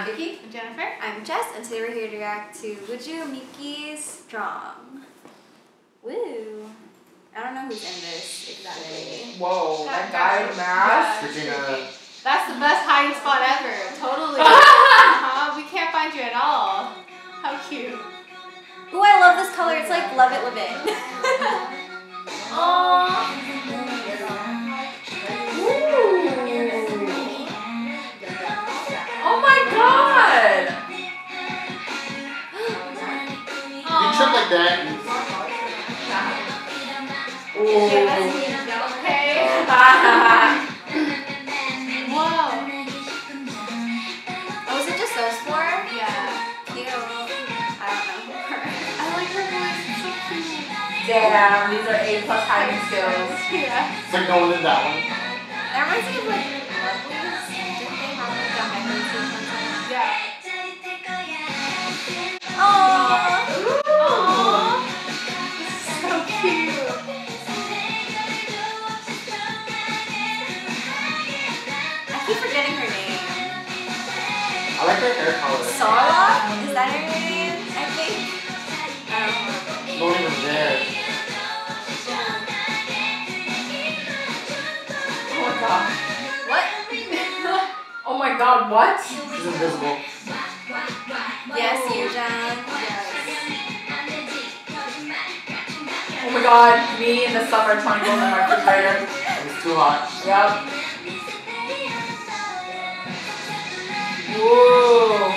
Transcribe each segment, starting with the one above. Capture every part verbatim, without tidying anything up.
I'm Vicky. I'm Jennifer. I'm Jess, and today we're here to react to Ujumiki's Strong. Woo! I don't know who's in this exactly. Whoa, that, That guy guy. with mask. Freaking, That's the best hiding spot ever. Totally. uh-huh. We can't find you at all. How cute. Ooh, I love this color. It's like love it, love it. Aww. Oh my god! You trip like that. Ooh. Okay. Whoa. Oh, is it just those four? Yeah. Cute. I don't know who her. I like her voice. It's so cute. Damn, these are A plus hiding skills. Yeah. It's like no one did that one. That reminds me of like Lovelies. Didn't they have like a hybrid season? Yeah. Aww. Aww. This is so cute. I keep forgetting her name. I like her hair color. Sara? Is that her name? I think. I don't know. No one even there. Oh my god. What? Oh my god, what? She's invisible. Yes, Yujan. Oh my god, me in the summer trying to go in my refrigerator. It's too hot. Yep. Whoa.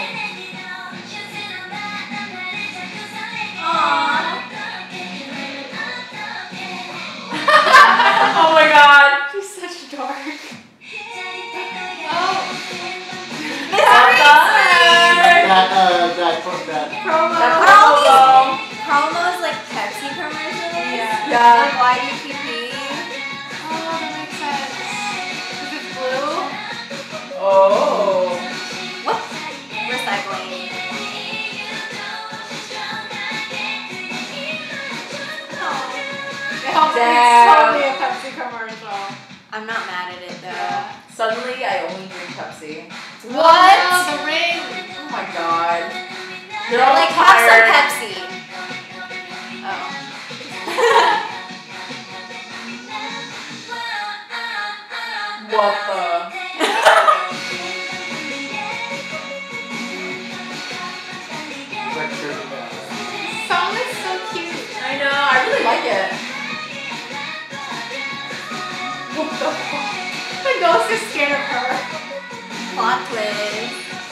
Oh my god. She's such a dork. That, uh, that, that. Promo. That Are all these promo. promos like Pepsi commercials? Yeah. Yeah. Like Y D P P? Oh, that makes sense. Is it blue? Oh. What? Recycling. It helps me. It's Damn. totally a Pepsi commercial. I'm not mad at it though. Yeah. Suddenly, I only drink Pepsi. What? Oh, the ring. Oh my god. They're They're all like, have some tired. Pepsi. Oh. What the? It's like tripping out. The song is so cute. I know, I really like it. What the fuck? The ghost is scared of her. Plot twist.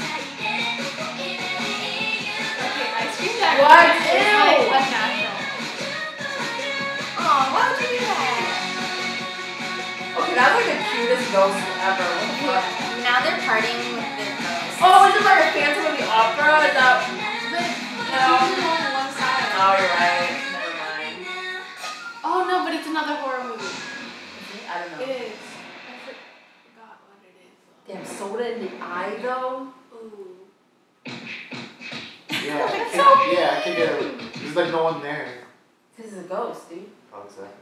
Okay, ice cream jacket. What? Is Ew. like unnatural. Oh, why would you do that? Okay, that's like the cutest ghost ever. What the fuck? Now they're partying with the ghost. Oh, is it like a Phantom of the Opera? Is that... But No. it's usually only one side. Oh, you're right. Never mind. Oh no, but it's another horror movie. I don't know. It is. I forgot what it is. Damn, soda in the eye though? Ooh. Yeah, I It's can't, so yeah, I can't get it. There's like no one there. This is a ghost, dude. Oh, exactly.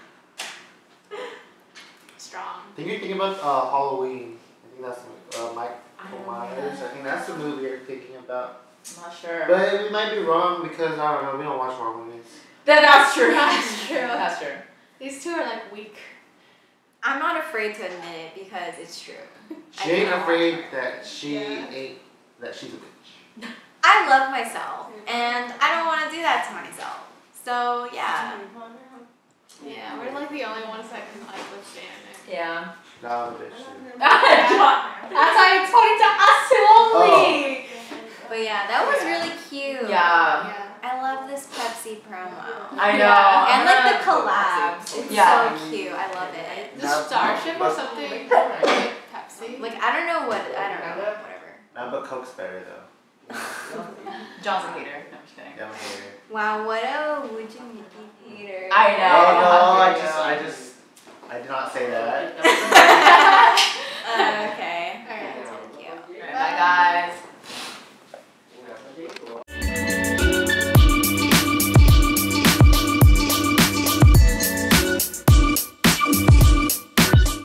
Strong. I think you're thinking about uh, Halloween. I think that's uh, Mike I don't Myers. know. I think that's the movie you're thinking about. I'm not sure. But we might be wrong because, I don't know, we don't watch horror movies. Then that's true. That's true. That's true. These two are like weak. I'm not afraid to admit it because it's true. I She ain't do not afraid watch horror. that she Yeah. ain't, that she's a bitch. I love myself, and I don't want to do that to myself. So yeah. Yeah, we're like the only ones that can like withstand it. Yeah. No, I'm a bitch. Too. That's why it's pointing to us two only. But yeah, that was really cute. Yeah. Yeah. I love this Pepsi promo. I know. Yeah. And like the I'm collabs. gonna- It's Yeah. so cute. I love it. The No, Starship or but- something. Like Pepsi. Like I don't know what I don't know. Whatever. Nah, but Coke's better though. Johnson hater. No, I'm just kidding. Yeah, I'm here. Wow, what a Ujumiki hater. I know. Oh no, I Okay, just, yeah. I just, I did not say that.